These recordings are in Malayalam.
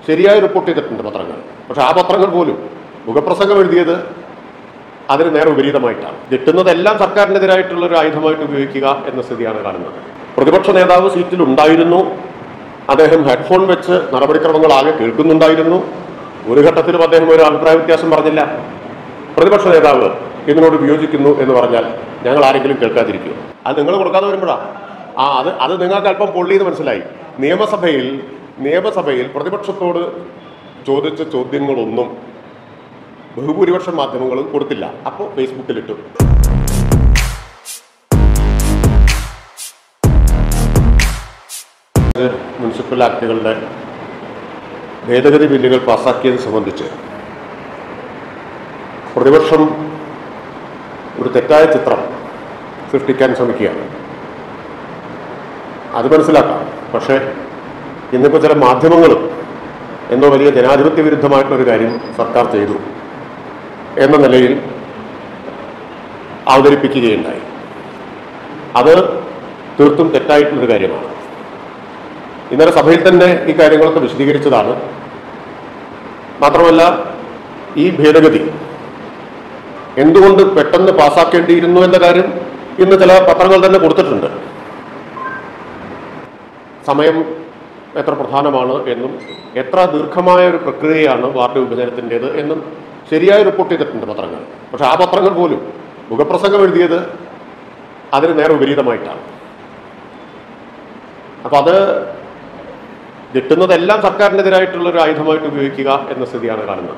ശരിയായി റിപ്പോർട്ട് ചെയ്തിട്ടുണ്ട് പത്രങ്ങൾ. പക്ഷെ ആ പത്രങ്ങൾ പോലും മുഖപ്രസംഗം എഴുതിയത് അതിന് നേരെ വിപരീതമായിട്ടാണ്. കിട്ടുന്നതെല്ലാം സർക്കാരിനെതിരായിട്ടുള്ള ഒരു ആയുധമായിട്ട് ഉപയോഗിക്കുക എന്ന സ്ഥിതിയാണ് കാണുന്നത്. പ്രതിപക്ഷ നേതാവ് സീറ്റിൽ ഉണ്ടായിരുന്നു. അദ്ദേഹം ഹെഡ്ഫോൺ വെച്ച് നടപടിക്രമങ്ങൾ ആകെ കേൾക്കുന്നുണ്ടായിരുന്നു. ഒരു ഘട്ടത്തിലും അദ്ദേഹം ഒരു അഭിപ്രായ വ്യത്യാസം പറഞ്ഞില്ല. പ്രതിപക്ഷ നേതാവ് ഇതിനോട് വിയോജിക്കുന്നു എന്ന് പറഞ്ഞാൽ ഞങ്ങൾ ആരെങ്കിലും കേൾക്കാതിരിക്കുമോ? അത് നിങ്ങൾ കൊടുക്കാതെ വരുമ്പോഴാണ് അത് നിങ്ങൾക്ക് അല്പം പൊള്ളിയെന്ന് മനസ്സിലായി. നിയമസഭയിൽ പ്രതിപക്ഷത്തോട് ചോദിച്ച ചോദ്യങ്ങളൊന്നും ബഹുഭൂരിപക്ഷം മാധ്യമങ്ങളും കൊടുത്തില്ല. അപ്പോൾ ഫേസ്ബുക്കിലിട്ടു. മുനിസിപ്പൽ ആക്ടുകളുടെ ഭേദഗതി ബില്ലുകൾ പാസാക്കിയത് സംബന്ധിച്ച് പ്രതിപക്ഷം ഒരു തെറ്റായ ചിത്രം സൃഷ്ടിക്കാൻ ശ്രമിക്കുകയാണ്. അത് മനസ്സിലാക്കാം. പക്ഷേ ഇന്നിപ്പോൾ ചില മാധ്യമങ്ങളും എന്തോ വലിയ ജനാധിപത്യ വിരുദ്ധമായിട്ടുള്ളൊരു കാര്യം സർക്കാർ ചെയ്തു എന്ന നിലയിൽ അവതരിപ്പിക്കുകയുണ്ടായി. അത് തീർത്തും തെറ്റായിട്ടുള്ളൊരു കാര്യമാണ്. ഇന്നലെ സഭയിൽ തന്നെ ഈ കാര്യങ്ങളൊക്കെ വിശദീകരിച്ചതാണ്. മാത്രമല്ല, ഈ ഭേദഗതി എന്തുകൊണ്ട് പെട്ടെന്ന് പാസ്സാക്കേണ്ടിയിരുന്നു എന്ന കാര്യം ഇന്ന് ചില പത്രങ്ങൾ തന്നെ കൊടുത്തിട്ടുണ്ട്. സമയം എത്ര പ്രധാനമാണ് എന്നും എത്ര ദീർഘമായ ഒരു പ്രക്രിയയാണ് വാർഡ് വിഭജനത്തിൻ്റേത് എന്നും ശരിയായി റിപ്പോർട്ട് ചെയ്തിട്ടുണ്ട് പത്രങ്ങൾ. പക്ഷെ ആ പത്രങ്ങൾ പോലും മുഖപ്രസംഗം എഴുതിയത് അതിന് നേരെ വിപരീതമായിട്ടാണ്. അപ്പം അത് കിട്ടുന്നതെല്ലാം സർക്കാരിനെതിരായിട്ടുള്ള ഒരു ആയുധമായിട്ട് ഉപയോഗിക്കുക എന്ന സ്ഥിതിയാണ് കാണുന്നത്.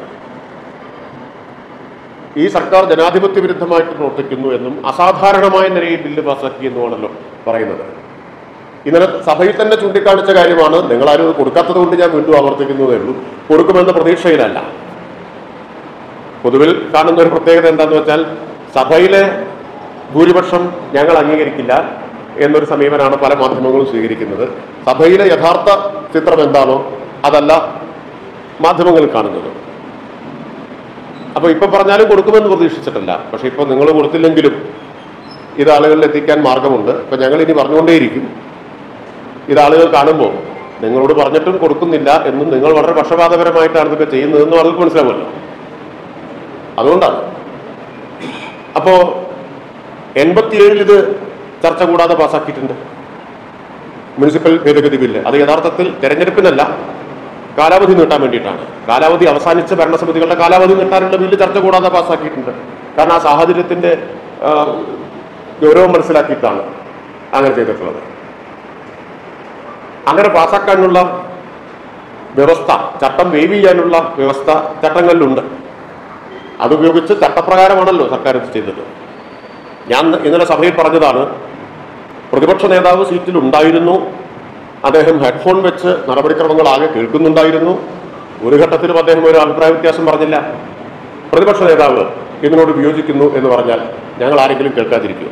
ഈ സർക്കാർ ജനാധിപത്യ വിരുദ്ധമായിട്ട് പ്രവർത്തിക്കുന്നു എന്നും അസാധാരണമായ നിലയിൽ ബില്ല് പാസ്സാക്കി എന്നുമാണല്ലോ പറയുന്നത്. ഇന്നലെ സഭയിൽ തന്നെ ചൂണ്ടിക്കാണിച്ച കാര്യമാണ്. നിങ്ങളാരും കൊടുക്കാത്തത് കൊണ്ട് ഞാൻ വീണ്ടും ആവർത്തിക്കുന്നതേ ഉള്ളൂ. കൊടുക്കുമെന്ന പ്രതീക്ഷയിലല്ല. പൊതുവിൽ കാണുന്ന ഒരു പ്രത്യേകത എന്താണെന്ന് വെച്ചാൽ, സഭയിലെ ഭൂരിപക്ഷം ഞങ്ങൾ അംഗീകരിക്കില്ല എന്നൊരു സമീപനമാണ് പല മാധ്യമങ്ങളും സ്വീകരിക്കുന്നത്. സഭയിലെ യഥാർത്ഥ ചിത്രം എന്താണോ അതല്ല മാധ്യമങ്ങൾ കാണുന്നത്. അപ്പോൾ ഇപ്പം പറഞ്ഞാലും കൊടുക്കുമെന്ന് പ്രതീക്ഷിച്ചിട്ടില്ല. പക്ഷെ ഇപ്പം നിങ്ങൾ കൊടുത്തില്ലെങ്കിലും ഇത് ആളുകളിൽ എത്തിക്കാൻ മാർഗമുണ്ട്. ഇപ്പം ഞങ്ങൾ ഇനി പറഞ്ഞുകൊണ്ടേയിരിക്കും. ഇത് ആളുകൾ കാണുമ്പോൾ നിങ്ങളോട് പറഞ്ഞിട്ടും കൊടുക്കുന്നില്ല എന്നും നിങ്ങൾ വളരെ പക്ഷപാതപരമായിട്ടാണ് ഇതൊക്കെ ചെയ്യുന്നതെന്നും ആളുകൾക്ക് മനസ്സിലാവുമല്ലോ. അതുകൊണ്ടാണ്. അപ്പോൾ 87 ഇത് ചർച്ച കൂടാതെ പാസ്സാക്കിയിട്ടുണ്ട്. മുനിസിപ്പൽ ഭേദഗതി ബില്ല് അത് യഥാർത്ഥത്തിൽ തെരഞ്ഞെടുപ്പിനല്ല, കാലാവധി നീട്ടാൻ വേണ്ടിയിട്ടാണ്. കാലാവധി അവസാനിച്ച ഭരണസമിതികളുടെ കാലാവധി നീട്ടാനുള്ള ബില്ല് ചർച്ച കൂടാതെ പാസ്സാക്കിയിട്ടുണ്ട്. കാരണം ആ സാഹചര്യത്തിന്റെ ഗൗരവം മനസ്സിലാക്കിയിട്ടാണ് അങ്ങനെ ചെയ്തിട്ടുള്ളത്. അങ്ങനെ പാസ്സാക്കാനുള്ള വ്യവസ്ഥ, ചട്ടം വേവ് ചെയ്യാനുള്ള വ്യവസ്ഥ ചട്ടങ്ങളിലുണ്ട്. അതുപയോഗിച്ച് ചട്ടപ്രകാരമാണല്ലോ സർക്കാർ ഇത് ചെയ്തത്. ഞാൻ ഇന്നലെ സഭയിൽ പറഞ്ഞതാണ്, പ്രതിപക്ഷ നേതാവ് സീറ്റിൽ ഉണ്ടായിരുന്നു. അദ്ദേഹം ഹെഡ്ഫോൺ വെച്ച് നടപടിക്രമങ്ങൾ ആകെ കേൾക്കുന്നുണ്ടായിരുന്നു. ഒരു ഘട്ടത്തിലും അദ്ദേഹം ഒരു അഭിപ്രായ വ്യത്യാസം പറഞ്ഞില്ല. പ്രതിപക്ഷ നേതാവ് ഇതിനോട് വിയോജിക്കുന്നു എന്ന് പറഞ്ഞാൽ ഞങ്ങൾ ആരെങ്കിലും കേൾക്കാതിരിക്കുമോ?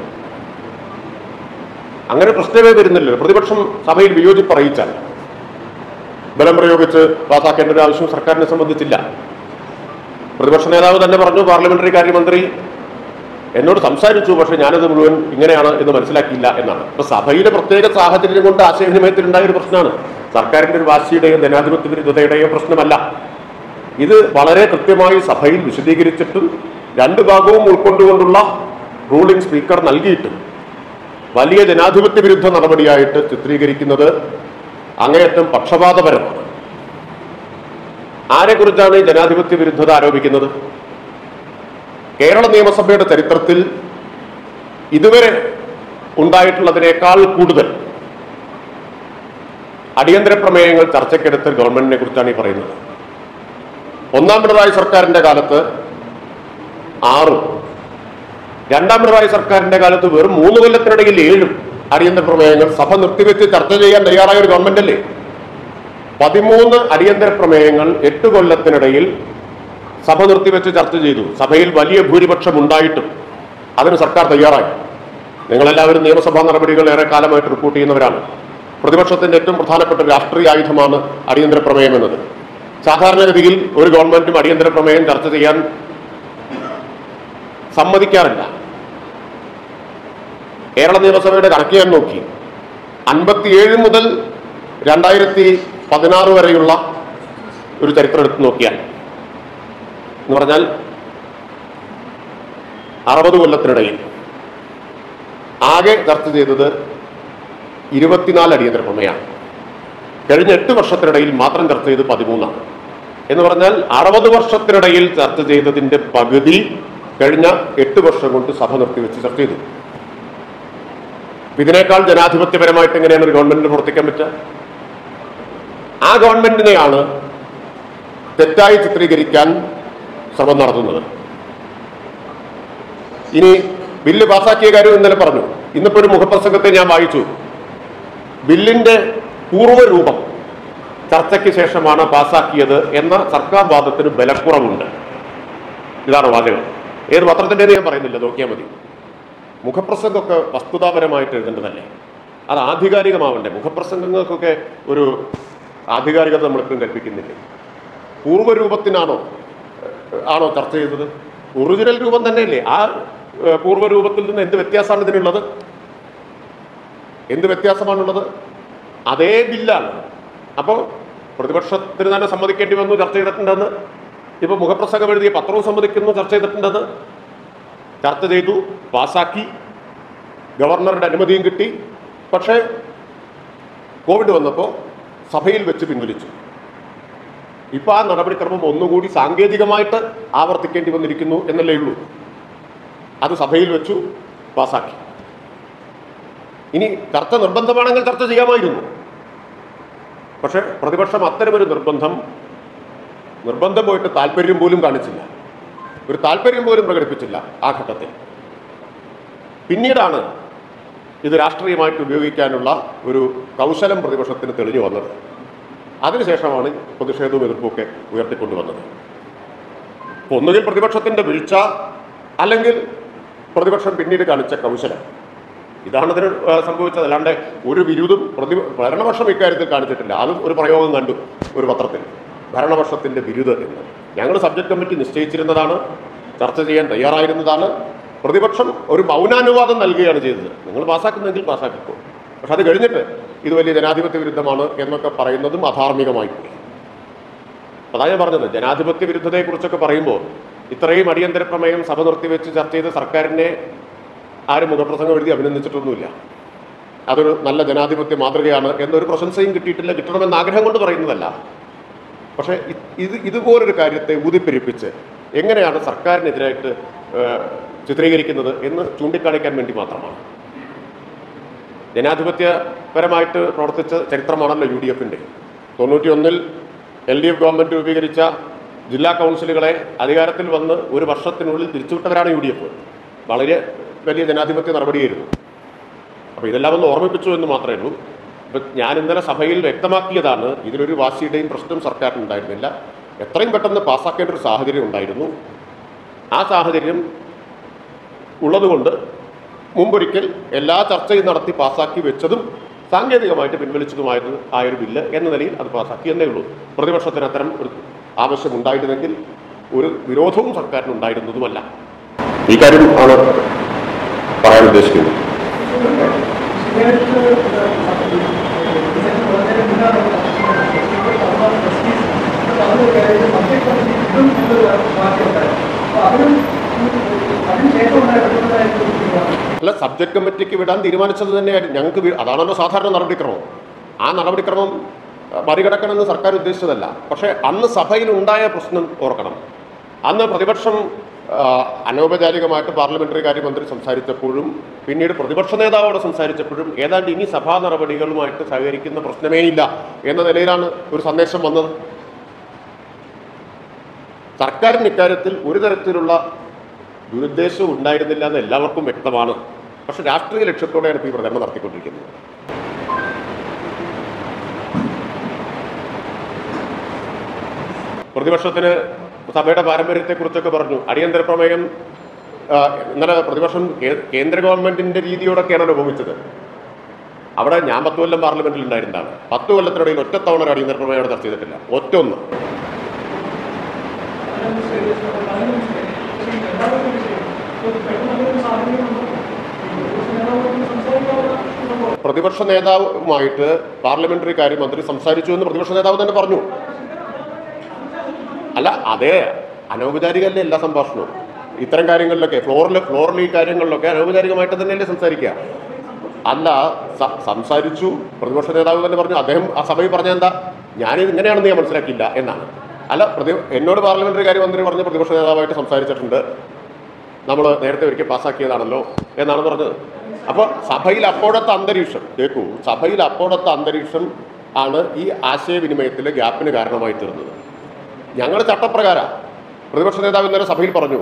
അങ്ങനെ പ്രശ്നമേ വരുന്നില്ലല്ലോ. പ്രതിപക്ഷം സഭയിൽ വിയോജിപ്പ് അറിയിച്ചാൽ ബലം പ്രയോഗിച്ച് പാസ്സാക്കേണ്ട ഒരു ആവശ്യം സർക്കാരിനെ സംബന്ധിച്ചില്ല. പ്രതിപക്ഷ നേതാവ് തന്നെ പറഞ്ഞു, പാർലമെന്ററി കാര്യമന്ത്രി എന്നോട് സംസാരിച്ചു, പക്ഷെ ഞാനത് മുഴുവൻ ഇങ്ങനെയാണ് എന്ന് മനസ്സിലാക്കിയില്ല എന്നാണ്. അപ്പൊ സഭയിലെ പ്രത്യേക സാഹചര്യം കൊണ്ട് ആശയവിനിമയത്തിലുണ്ടായ ഒരു പ്രശ്നമാണ്. സർക്കാരിന്റെ ഒരു വാശിയുടെയോ ജനാധിപത്യ വിരുദ്ധതയുടെയോ പ്രശ്നമല്ല. ഇത് വളരെ കൃത്യമായി സഭയിൽ വിശദീകരിച്ചിട്ടും രണ്ട് ഭാഗവും ഉൾക്കൊണ്ടുകൊണ്ടുള്ള റൂളിംഗ് സ്പീക്കർ നൽകിയിട്ടും വലിയ ജനാധിപത്യ വിരുദ്ധ നടപടിയായിട്ട് ചിത്രീകരിക്കുന്നത് അങ്ങേയറ്റം പക്ഷപാതപരമാണ്. ആരെക്കുറിച്ചാണ് ഈ ജനാധിപത്യ വിരുദ്ധത ആരോപിക്കുന്നത്? കേരള നിയമസഭയുടെ ചരിത്രത്തിൽ ഇതുവരെ ഉണ്ടായിട്ടുള്ളതിനേക്കാൾ കൂടുതൽ അടിയന്തര പ്രമേയങ്ങൾ ചർച്ചയ്ക്കെടുത്ത ഗവൺമെന്റിനെ കുറിച്ചാണ് ഈ പറയുന്നത്. ഒന്നാം പിണറായി സർക്കാരിന്റെ കാലത്ത് 6, രണ്ടാം പിണറായി സർക്കാരിന്റെ കാലത്ത് വെറും 3 കൊല്ലത്തിനിടയിൽ 7 അടിയന്തര പ്രമേയങ്ങൾ സഭ നിർത്തിവെച്ച് ചർച്ച ചെയ്യാൻ തയ്യാറായ ഒരു ഗവൺമെന്റ് അല്ലേ? 13 അടിയന്തര പ്രമേയങ്ങൾ 8 കൊല്ലത്തിനിടയിൽ സഭ നിർത്തിവെച്ച് ചർച്ച ചെയ്തു. സഭയിൽ വലിയ ഭൂരിപക്ഷം ഉണ്ടായിട്ടും അതിന് സർക്കാർ തയ്യാറായി. നിങ്ങളെല്ലാവരും നിയമസഭാ നടപടികൾ ഏറെ കാലമായിട്ട് റിപ്പോർട്ട് ചെയ്യുന്നവരാണ്. പ്രതിപക്ഷത്തിന്റെ ഏറ്റവും പ്രധാനപ്പെട്ട രാഷ്ട്രീയ ആയുധമാണ് അടിയന്തര പ്രമേയം എന്നത്. സാധാരണഗതിയിൽ ഒരു ഗവൺമെന്റും അടിയന്തര പ്രമേയം ചർച്ച ചെയ്യാൻ സമ്മതിക്കാറില്ല. കേരള നിയമസഭയുടെ കണക്ക് ഞാൻ നോക്കി, 57 മുതൽ 2016 വരെയുള്ള ഒരു ചരിത്രം എടുത്ത് നോക്കിയാൽ എന്ന് പറഞ്ഞാൽ 60 കൊല്ലത്തിനിടയിൽ ആകെ ചർച്ച ചെയ്തത് 24 അടിയന്തര പ്രമേയമാണ്. കഴിഞ്ഞ 8 വർഷത്തിനിടയിൽ മാത്രം ചർച്ച ചെയ്ത് 13 എന്ന് പറഞ്ഞാൽ 60 വർഷത്തിനിടയിൽ ചർച്ച ചെയ്തതിന്റെ പകുതി കഴിഞ്ഞ 8 വർഷം കൊണ്ട് സഭ നിർത്തിവെച്ച് ചർച്ച ചെയ്തു. ഇതിനേക്കാൾ ജനാധിപത്യപരമായിട്ട് എങ്ങനെയാണ് ഒരു ഗവൺമെന്റിന് പ്രവർത്തിക്കാൻ പറ്റുക? ആ ഗവൺമെന്റിനെയാണ് തെറ്റായി ചിത്രീകരിക്കാൻ ശ്രമം നടത്തുന്നത്. ഇനി ബില്ല് പാസാക്കിയ കാര്യം ഇന്നലെ പറഞ്ഞു. ഇന്നിപ്പോ ഒരു മുഖപ്രസംഗത്തെ ഞാൻ വായിച്ചു. ബില്ലിന്റെ പൂർവ്വരൂപം ചർച്ചയ്ക്ക് ശേഷമാണ് പാസാക്കിയത് എന്ന സർക്കാർ വാദത്തിന് ബലക്കുറവുണ്ട്. ഇതാണ് വാചകം. ഏത് പത്രത്തിൻ്റെ ഞാൻ പറയുന്നില്ല, നോക്കിയാൽ മതി. മുഖപ്രസംഗമൊക്കെ വസ്തുതാപരമായിട്ട് എഴുതേണ്ടതല്ലേ? അത് ആധികാരികമാവണ്ടേ? മുഖപ്രസംഗങ്ങൾക്കൊക്കെ ഒരു ആധികാരികത നമ്മളിപ്പം കൽപ്പിക്കുന്നില്ലേ? പൂർവ്വരൂപത്തിനാണോ ചർച്ച ചെയ്തത്? ഒറിജിനൽ രൂപം തന്നെയല്ലേ? ആ പൂർവ്വരൂപത്തിൽ നിന്ന് എന്ത് വ്യത്യാസമാണ് ഇതിനുള്ളത്? എന്ത് വ്യത്യാസമാണുള്ളത്? അതേ ബില്ലാണ്. അപ്പോൾ പ്രതിപക്ഷത്തിന് തന്നെ സമ്മതിക്കേണ്ടി വന്നു ചർച്ച ചെയ്തിട്ടുണ്ടെന്ന്. ഇപ്പോൾ മുഖപ്രസംഗം എഴുതിയ പത്രവും സമ്മതിക്കുന്നു ചർച്ച ചെയ്തിട്ടുണ്ടെന്ന്. ചർച്ച ചെയ്തു, പാസാക്കി, ഗവർണറുടെ അനുമതിയും കിട്ടി. പക്ഷേ കോവിഡ് വന്നപ്പോൾ സഭയിൽ വെച്ച് പിൻവലിച്ചു. ഇപ്പം ആ നടപടിക്രമം ഒന്നുകൂടി സാങ്കേതികമായിട്ട് ആവർത്തിക്കേണ്ടി വന്നിരിക്കുന്നു എന്നല്ലേ ഉള്ളൂ. അത് സഭയിൽ വെച്ചു, പാസാക്കി. ഇനി ചർച്ച നിർബന്ധമാണെങ്കിൽ ചർച്ച ചെയ്യാമായിരുന്നു. പക്ഷെ പ്രതിപക്ഷം അത്തരമൊരു നിർബന്ധം പോയിട്ട് താല്പര്യം പോലും കാണിച്ചില്ല. ഒരു താല്പര്യം പോലും പ്രകടിപ്പിച്ചില്ല ആ ഘട്ടത്തിൽ. പിന്നീടാണ് ഇത് രാഷ്ട്രീയമായിട്ട് ഉപയോഗിക്കാനുള്ള ഒരു കൗശലം പ്രതിപക്ഷത്തിന് തെളിഞ്ഞു വന്നത്. അതിനുശേഷമാണ് പ്രതിഷേധവും എതിർപ്പുമൊക്കെ ഉയർത്തിക്കൊണ്ടുവന്നത്. ഒന്നുകിൽ പ്രതിപക്ഷത്തിന്റെ വീഴ്ച, അല്ലെങ്കിൽ പ്രതിപക്ഷം പിന്നീട് കാണിച്ച കൗശലം. ഇതാണ് ഇതിന് സംഭവിച്ചത്. അല്ലാണ്ട് ഒരു വിരുദ്ധം ഭരണപക്ഷം ഇക്കാര്യത്തിൽ കാണിച്ചിട്ടില്ല. അതും ഒരു പ്രയോഗം കണ്ടു ഒരു പത്രത്തിൽ, ഭരണപക്ഷത്തിന്റെ വിരുദ്ധ എന്ന്. ഞങ്ങൾ സബ്ജക്ട് കമ്മിറ്റി നിശ്ചയിച്ചിരുന്നതാണ്, ചർച്ച ചെയ്യാൻ തയ്യാറായിരുന്നതാണ്. പ്രതിപക്ഷം ഒരു മൗനാനുവാദം നൽകുകയാണ് ചെയ്തത്. നിങ്ങൾ പാസ്സാക്കുന്നെങ്കിൽ പാസ്സാക്കിക്കോ, പക്ഷെ അത് കഴിഞ്ഞിട്ട് ഇത് വലിയ ജനാധിപത്യ വിരുദ്ധമാണ് എന്നൊക്കെ പറയുന്നതും അധാർമികമായി പോയി. അതാണ് ഞാൻ പറഞ്ഞത്. ജനാധിപത്യ വിരുദ്ധതയെക്കുറിച്ചൊക്കെ പറയുമ്പോൾ ഇത്രയും അടിയന്തര പ്രമേയം സഭ നിർത്തിവെച്ച് ചർച്ച ചെയ്ത സർക്കാരിനെ ആരും മുഖപ്രസംഗം എഴുതി അഭിനന്ദിച്ചിട്ടൊന്നുമില്ല. അതൊരു നല്ല ജനാധിപത്യ മാതൃകയാണ് എന്നൊരു പ്രശംസയും കിട്ടിയിട്ടില്ല. കിട്ടണമെന്ന് ആഗ്രഹം കൊണ്ട് പറയുന്നതല്ല. പക്ഷേ ഇതുപോലൊരു കാര്യത്തെ ഊതിപ്പെരിപ്പിച്ച് എങ്ങനെയാണ് സർക്കാരിനെതിരായിട്ട് ചിത്രീകരിക്കുന്നത് എന്ന് ചൂണ്ടിക്കാണിക്കാൻ വേണ്ടി മാത്രമാണ്. ജനാധിപത്യപരമായിട്ട് പ്രവർത്തിച്ച ചരിത്രമാണല്ലോ UDF-ന്റെ. 91-ൽ LDF ഗവൺമെൻറ് രൂപീകരിച്ച ജില്ലാ കൗൺസിലുകളെ അധികാരത്തിൽ വന്ന് ഒരു വർഷത്തിനുള്ളിൽ തിരിച്ചുവിട്ടവരാണ് UDF. വളരെ വലിയ ജനാധിപത്യ നടപടിയായിരുന്നു. അപ്പോൾ ഇതെല്ലാം ഒന്ന് ഓർമ്മിപ്പിച്ചു എന്ന് മാത്രമേ ഉള്ളൂ. ഇപ്പം ഞാൻ ഇന്നലെ സഭയിൽ വ്യക്തമാക്കിയതാണ്, ഇതിലൊരു വാശിയുടെയും പ്രശ്നം സർക്കാരിനുണ്ടായിരുന്നില്ല. എത്രയും പെട്ടെന്ന് പാസ്സാക്കേണ്ട ഒരു സാഹചര്യം ഉണ്ടായിരുന്നു. ആ സാഹചര്യം ഉള്ളതുകൊണ്ട് മുമ്പൊരിക്കൽ എല്ലാ ചർച്ചയും നടത്തി പാസ്സാക്കി വെച്ചതും സാങ്കേതികമായിട്ട് പിൻവലിച്ചതുമായൊരു ബില്ല് എന്ന നിലയിൽ അത് പാസ്സാക്കി എന്നേ ഉള്ളൂ. പ്രതിപക്ഷത്തിന് അത്തരം ഒരു ആവശ്യമുണ്ടായിരുന്നെങ്കിൽ ഒരു വിരോധവും സർക്കാരിനുണ്ടായിരുന്നതുമല്ല. ഈ കാര്യം ആണ് പറയാൻ ഉദ്ദേശിക്കുന്നത്. അല്ല, സബ്ജക്ട് കമ്മിറ്റിക്ക് വിടാൻ തീരുമാനിച്ചത് തന്നെയായിരുന്നു. ഞങ്ങൾക്ക് അതാണല്ലോ സാധാരണ നടപടിക്രമം. ആ നടപടിക്രമം മറികടക്കണമെന്ന് സർക്കാർ ഉദ്ദേശിച്ചതല്ല. പക്ഷേ അന്ന് സഭയിൽ ഉണ്ടായ പ്രശ്നം ഓർക്കണം. അന്ന് പ്രതിപക്ഷം അനൗപചാരികമായിട്ട് പാർലമെന്ററി കാര്യമന്ത്രി സംസാരിച്ചപ്പോഴും പിന്നീട് പ്രതിപക്ഷ നേതാവോട് സംസാരിച്ചപ്പോഴും ഏതാണ്ട് ഇനി സഭാ നടപടികളുമായിട്ട് സഹകരിക്കുന്ന പ്രശ്നമേ ഇല്ല എന്ന നിലയിലാണ് ഒരു സന്ദേശം വന്നത്. സർക്കാരിന് ഇക്കാര്യത്തിൽ ഒരു തരത്തിലുള്ള ദുരുദ്ദേശവും ഉണ്ടായിരുന്നില്ല എന്ന് എല്ലാവർക്കും വ്യക്തമാണ്. പക്ഷെ രാഷ്ട്രീയ ലക്ഷ്യത്തോടെയാണ് ഇപ്പോൾ ഈ പ്രചരണം നടത്തിക്കൊണ്ടിരിക്കുന്നത്. പ്രതിപക്ഷത്തിന് സഭയുടെ പാരമ്പര്യത്തെക്കുറിച്ചൊക്കെ പറഞ്ഞു. അടിയന്തര പ്രമേയം ഇന്നലെ പ്രതിപക്ഷം കേന്ദ്ര ഗവൺമെന്റിന്റെ രീതിയോടൊക്കെയാണ് ഉപയോഗിച്ചത്. അവിടെ ഞാൻ 10 കൊല്ലം പാർലമെന്റിൽ ഉണ്ടായിരുന്നതാണ്. 10 കൊല്ലത്തിനിടയിൽ ഒറ്റത്തവണ ഒരു അടിയന്തര പ്രമേയം അവിടെ ചർച്ച ചെയ്തിട്ടില്ല. ഒറ്റൊന്ന്. പ്രതിപക്ഷ നേതാവുമായിട്ട് പാർലമെന്ററി കാര്യമന്ത്രി സംസാരിച്ചു എന്ന് പ്രതിപക്ഷ നേതാവ് തന്നെ പറഞ്ഞു. അല്ല അതേ അനൗപചാരികമല്ലേ എല്ലാ സംഭാഷണവും. ഇത്തരം കാര്യങ്ങളിലൊക്കെ ഫ്ലോറിൽ ഈ കാര്യങ്ങളിലൊക്കെ അനൗപചാരികമായിട്ട് തന്നെയല്ലേ സംസാരിക്കുക. അല്ല സംസാരിച്ചു, പ്രതിപക്ഷ നേതാവ് തന്നെ പറഞ്ഞു, അദ്ദേഹം ആ സഭയിൽ പറഞ്ഞ എന്താ, ഞാനിത് ഇങ്ങനെയാണെന്ന് ഞാൻ മനസ്സിലാക്കിയില്ല എന്നാണ്. അല്ല എന്നോട് പാർലമെന്ററി കാര്യമന്ത്രി പറഞ്ഞ് പ്രതിപക്ഷ നേതാവായിട്ട് സംസാരിച്ചിട്ടുണ്ട്, നമ്മൾ നേരത്തെ ഒരിക്കൽ പാസ്സാക്കിയതാണല്ലോ എന്നാണ് പറഞ്ഞത്. അപ്പോൾ സഭയിൽ അപ്പോഴത്തെ അന്തരീക്ഷം കേൾക്കൂ, സഭയിൽ അപ്പോഴത്തെ അന്തരീക്ഷം ആണ് ഈ ആശയവിനിമയത്തിലെ ഗ്യാപ്പിന് കാരണമായി തീർന്നത്. ഞങ്ങൾ ചട്ടപ്രകാരം പ്രതിപക്ഷ നേതാവ് ഇന്നലെ സഭയിൽ പറഞ്ഞു,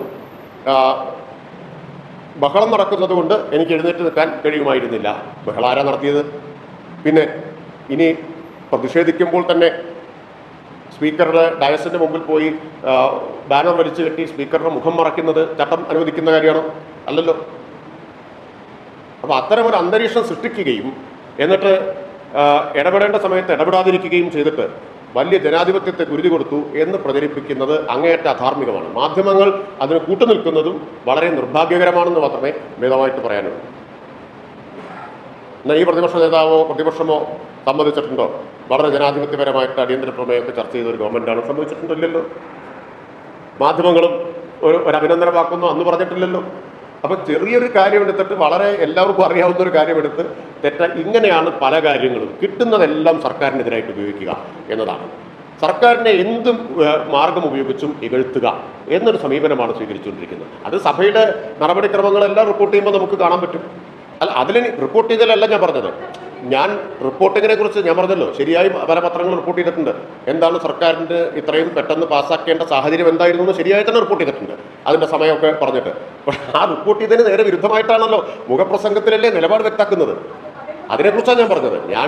ബഹളം നടക്കുന്നത് കൊണ്ട് എനിക്ക് എഴുന്നേറ്റ് നിൽക്കാൻ കഴിയുമായിരുന്നില്ല. ബഹളം ആരാ നടത്തിയത്? പിന്നെ ഇനി പ്രതിഷേധിക്കുമ്പോൾ തന്നെ സ്പീക്കറുടെ ഡയസിന്റെ മുമ്പിൽ പോയി ബാനർ വലിച്ചു കെട്ടി സ്പീക്കറുടെ മുഖം മറയ്ക്കുന്നത് ചട്ടം അനുവദിക്കുന്ന കാര്യമാണോ? അല്ലല്ലോ. അപ്പോൾ അത്തരമൊരു അന്തരീക്ഷം സൃഷ്ടിക്കുകയും എന്നിട്ട് ഇടപെടേണ്ട സമയത്ത് ഇടപെടാതിരിക്കുകയും ചെയ്തിട്ട് വലിയ ജനാധിപത്യത്തെ കുരുതി കൊടുത്തു എന്ന് പ്രചരിപ്പിക്കുന്നത് അങ്ങേയറ്റ അധാർമികമാണ്. മാധ്യമങ്ങൾ അതിന് കൂട്ടുനിൽക്കുന്നതും വളരെ നിർഭാഗ്യകരമാണെന്ന് മാത്രമേ ഭേദമായിട്ട് പറയാനുള്ളൂ. എന്നാൽ ഈ പ്രതിപക്ഷ നേതാവോ പ്രതിപക്ഷമോ സമ്മതിച്ചിട്ടുണ്ടോ വളരെ ജനാധിപത്യപരമായിട്ട് അടിയന്തര പ്രമേയമൊക്കെ ചർച്ച ചെയ്ത ഒരു ഗവൺമെന്റാണ്? സമ്മതിച്ചിട്ടുണ്ടല്ലോ. മാധ്യമങ്ങളും ഒരു അഭിനന്ദന വാക്കൊന്നും അന്ന് പറഞ്ഞിട്ടില്ലല്ലോ. അപ്പം ചെറിയൊരു കാര്യം എടുത്തിട്ട് വളരെ എല്ലാവർക്കും അറിയാവുന്ന ഒരു കാര്യമെടുത്ത് ഇങ്ങനെയാണ് പല കാര്യങ്ങളും കിട്ടുന്നതെല്ലാം സർക്കാരിനെതിരായിട്ട് ഉപയോഗിക്കുക എന്നതാണ്. സർക്കാരിനെ എന്തും മാർഗം ഉപയോഗിച്ചും ഇകഴ്ത്തുക എന്നൊരു സമീപനമാണ് സ്വീകരിച്ചുകൊണ്ടിരിക്കുന്നത്. അത് സഭയുടെ നടപടിക്രമങ്ങളെല്ലാം റിപ്പോർട്ട് ചെയ്യുമ്പോൾ നമുക്ക് കാണാൻ പറ്റും. അല്ല, അതിൽ റിപ്പോർട്ട് ചെയ്തതല്ല ഞാൻ പറഞ്ഞത്. ഞാൻ റിപ്പോർട്ടിങ്ങിനെ കുറിച്ച് ഞാൻ പറഞ്ഞല്ലോ, ശരിയായി പല പത്രങ്ങൾ റിപ്പോർട്ട് ചെയ്തിട്ടുണ്ട്. എന്താണ് സർക്കാരിൻ്റെ ഇത്രയും പെട്ടെന്ന് പാസ്സാക്കേണ്ട സാഹചര്യം എന്തായിരുന്നു എന്ന് ശരിയായി തന്നെ റിപ്പോർട്ട് ചെയ്തിട്ടുണ്ട്, അതിൻ്റെ സമയമൊക്കെ പറഞ്ഞിട്ട്. പക്ഷെ ആ റിപ്പോർട്ട് ചെയ്തതിന് നേരെ വിരുദ്ധമായിട്ടാണല്ലോ മുഖപ്രസംഗത്തിലല്ലേ നിലപാട് വ്യക്തമാക്കുന്നത്. അതിനെക്കുറിച്ചാണ് ഞാൻ പറഞ്ഞത്. ഞാൻ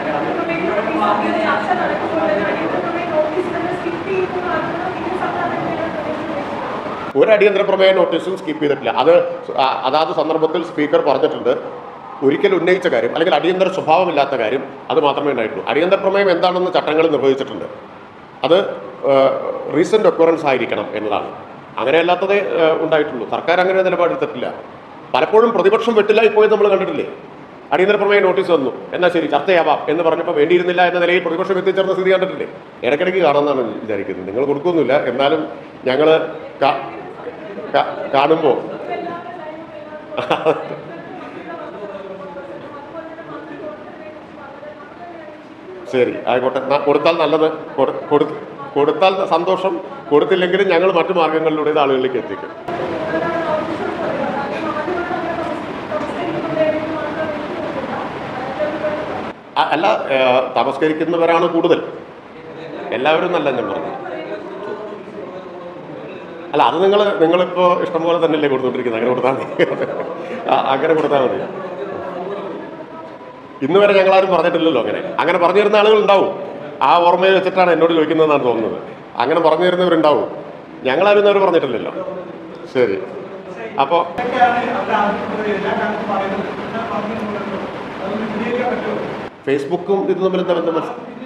ഒരു അടിയന്തര പ്രമേയ നോട്ടീസും സ്കിപ്പ് ചെയ്തിട്ടില്ല. അതാത് സന്ദർഭത്തിൽ സ്പീക്കർ പറഞ്ഞിട്ടുണ്ട്. ഒരിക്കൽ ഉന്നയിച്ച കാര്യം അല്ലെങ്കിൽ അടിയന്തര സ്വഭാവമില്ലാത്ത കാര്യം അത് മാത്രമേ ഉണ്ടായിട്ടുള്ളൂ. അടിയന്തര പ്രമേയം എന്താണെന്ന് ചട്ടങ്ങൾ നിർവഹിച്ചിട്ടുണ്ട്. അത് റീസെന്റ് ഒക്കറൻസ് ആയിരിക്കണം എന്നതാണ്. അങ്ങനെയല്ലാത്തതേ ഉണ്ടായിട്ടുള്ളൂ. സർക്കാർ അങ്ങനെ നിലപാടെടുത്തിട്ടില്ല. പലപ്പോഴും പ്രതിപക്ഷം വെട്ടിലായി പോയത് നമ്മൾ കണ്ടിട്ടില്ലേ? അടിയന്തര പ്രമേയ നോട്ടീസ് വന്നു, എന്നാൽ ശരി ചർച്ചയാവാം എന്ന് പറഞ്ഞപ്പോൾ വേണ്ടിയിരുന്നില്ല എന്ന നിലയിൽ പ്രതിപക്ഷം എത്തിച്ചേർന്ന സ്ഥിതി കണ്ടിട്ടില്ലേ? ഇടയ്ക്കിടയ്ക്ക് കാണുന്നതാണ് വിചാരിക്കുന്നത്. നിങ്ങൾ കൊടുക്കുന്നില്ല, എന്നാലും ഞങ്ങൾ കാണുമ്പോൾ ശരി ആയിക്കോട്ടെ, കൊടുത്താൽ നല്ലത്, കൊടുത്താൽ സന്തോഷം. കൊടുത്തില്ലെങ്കിലും ഞങ്ങൾ മറ്റു മാർഗങ്ങളിലൂടെ ഇത് ആളുകളിലേക്ക് എത്തിക്കും. അല്ല, തമസ്കരിക്കുന്നവരാണ് കൂടുതൽ, എല്ലാവരും നല്ല ഞാൻ പറഞ്ഞു. അല്ല, അത് നിങ്ങളിപ്പോൾ ഇഷ്ടംപോലെ തന്നെയല്ലേ കൊടുത്തുകൊണ്ടിരിക്കുന്നത്. അങ്ങനെ കൊടുത്താൽ മതി, അങ്ങനെ കൊടുത്താൽ മതി. ഇന്ന് വരെ ഞങ്ങളാരും പറഞ്ഞിട്ടില്ലല്ലോ. അങ്ങനെ പറഞ്ഞു തരുന്ന ആളുകൾ ഉണ്ടാവും. ആ ഓർമ്മയിൽ വെച്ചിട്ടാണ് എന്നോട് ചോദിക്കുന്നതെന്നാണ് തോന്നുന്നത്. അങ്ങനെ പറഞ്ഞു തരുന്നവരുണ്ടാവും. ഞങ്ങളാരും അവർ പറഞ്ഞിട്ടില്ലല്ലോ. ശരി, അപ്പോൾ ഫേസ്ബുക്കും ഇതും തമ്മിൽ എന്താ ബന്ധം?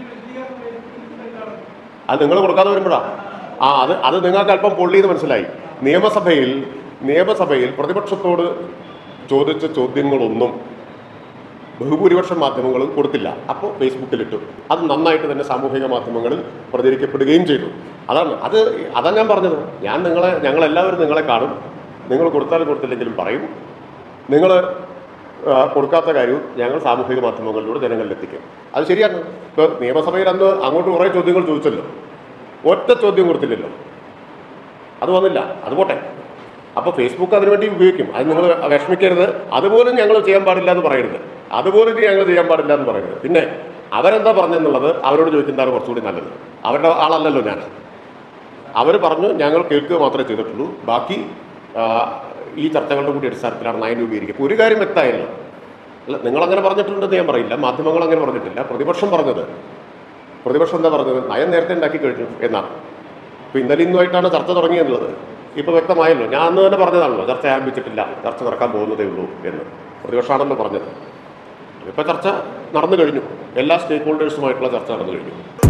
അത് നിങ്ങൾ കൊടുക്കാതെ വരുമ്പോഴാണ് അത് നിങ്ങൾക്ക് അല്പം പൊള്ളിയെന്ന് മനസ്സിലായി. നിയമസഭയിൽ പ്രതിപക്ഷത്തോട് ചോദിച്ച ചോദ്യങ്ങളൊന്നും ബഹുഭൂരിപക്ഷം മാധ്യമങ്ങളും കൊടുത്തില്ല. അപ്പോൾ ഫേസ്ബുക്കിലിട്ടു. അത് നന്നായിട്ട് തന്നെ സാമൂഹിക മാധ്യമങ്ങളിൽ പ്രചരിക്കപ്പെടുകയും ചെയ്തു. അതാണ് ഞാൻ പറഞ്ഞത്. ഞങ്ങളെല്ലാവരും നിങ്ങളെ കാണും. നിങ്ങൾ കൊടുത്താലും കൊടുത്തില്ലെങ്കിലും പറയും. നിങ്ങൾ കൊടുക്കാത്ത കാര്യവും ഞങ്ങൾ സാമൂഹിക മാധ്യമങ്ങളിലൂടെ ജനങ്ങളിലെത്തിക്കും. അത് ശരിയാണ്. ഇപ്പോൾ നിയമസഭയിൽ അന്ന് അങ്ങോട്ട് കുറേ ചോദ്യങ്ങൾ ചോദിച്ചല്ലോ, ഒറ്റ ചോദ്യം കൊടുത്തില്ലല്ലോ. അത് വന്നില്ല, അത് പോട്ടെ. അപ്പോൾ ഫേസ്ബുക്ക് അതിനുവേണ്ടി ഉപയോഗിക്കും. അത് നിങ്ങൾ വിഷമിക്കരുത്. അതുപോലും ഞങ്ങൾ ചെയ്യാൻ പാടില്ല എന്ന് പറയരുത്. പിന്നെ അവരെന്താ പറഞ്ഞെന്നുള്ളത് അവരോട് ചോദിക്കുന്നതാണ് കുറച്ചുകൂടി നല്ലത്. അവരുടെ ആളല്ലല്ലോ ഞാൻ. അവർ പറഞ്ഞു ഞങ്ങൾ കേൾക്കുക മാത്രമേ ചെയ്തിട്ടുള്ളൂ, ബാക്കി ഈ ചർച്ചകളുടെ കൂടി അടിസ്ഥാനത്തിലാണ് നയം രൂപീകരിക്കുക. ഒരു കാര്യം വ്യക്തമായല്ലോ. അല്ല, നിങ്ങളങ്ങനെ പറഞ്ഞിട്ടുണ്ടെന്ന് ഞാൻ പറയില്ല, മാധ്യമങ്ങൾ അങ്ങനെ പറഞ്ഞിട്ടില്ല. പ്രതിപക്ഷം എന്താ പറഞ്ഞത്? നയം നേരത്തെ ഉണ്ടാക്കി കഴിഞ്ഞു എന്നാണ്. ഇപ്പോൾ ഇന്നലെ ഇന്നുമായിട്ടാണ് ചർച്ച തുടങ്ങിയെന്നുള്ളത് ഇപ്പോൾ വ്യക്തമായല്ലോ. ഞാൻ അന്ന് തന്നെ പറഞ്ഞതാണല്ലോ, ചർച്ച ആരംഭിച്ചിട്ടില്ല, ചർച്ച നടക്കാൻ പോകുന്നതേ ഉള്ളൂ എന്ന് പ്രതിപക്ഷമാണല്ലോ പറഞ്ഞത്. ഇപ്പോൾ ചർച്ച നടന്നു കഴിഞ്ഞു. എല്ലാ സ്റ്റേക്ക് ഹോൾഡേഴ്സുമായിട്ടുള്ള ചർച്ച നടന്നു കഴിഞ്ഞു.